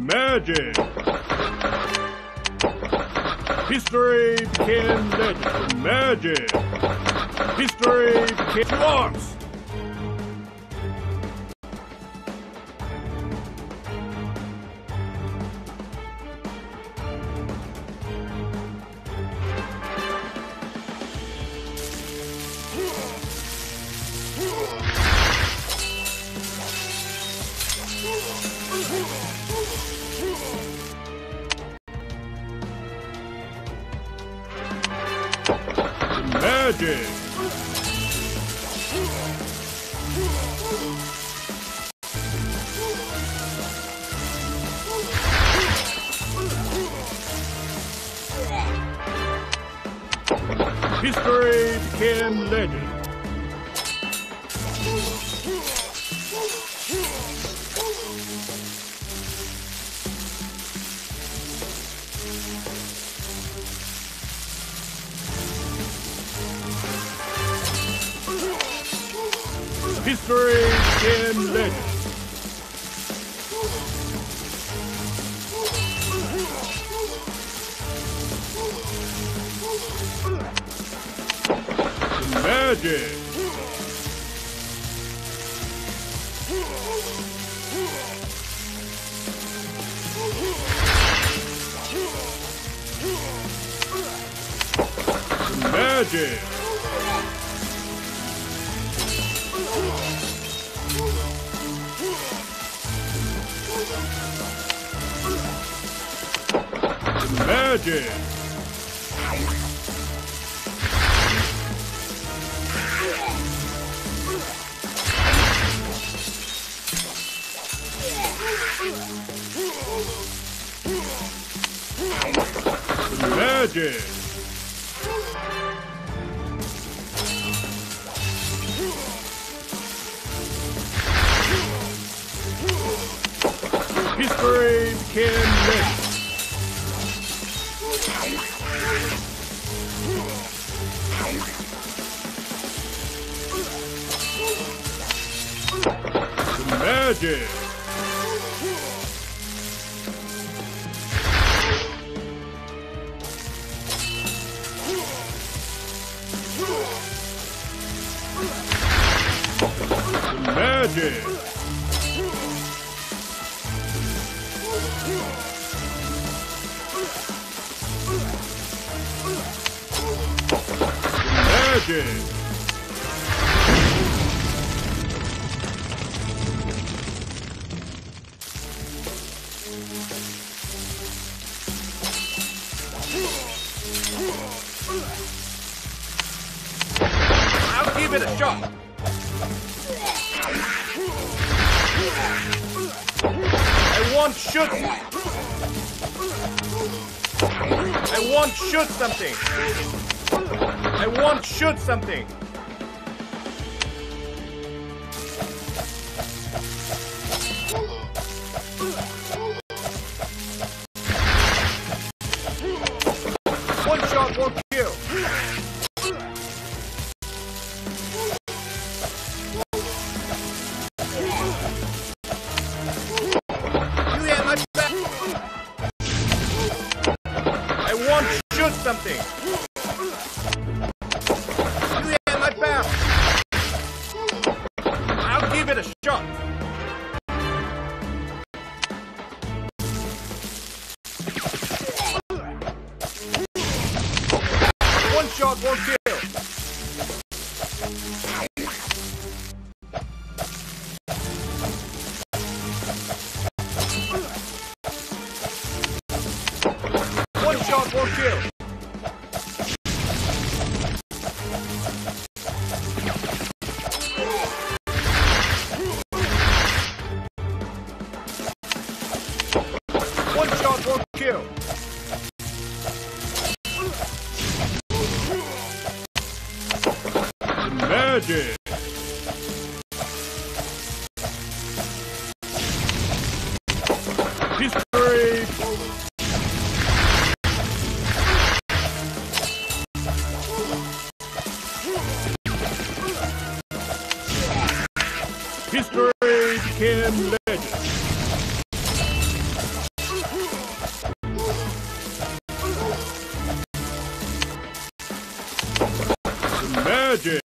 Magic. History became legend. Magic. History became two arms. Magic. History became legend. History became legend. Magic. Magic. Magic. Magic. History became legend. Magic. Magic. Magic. I'll give it a shot. I want shoot. I want shoot something. I want shoot something. One shot, one kill. You have my back. I want shoot something. You have my back. I'll give it a shot. One shot, one kill. One shot, one kill. One shot, one kill. Magic. History. History became legend. magic.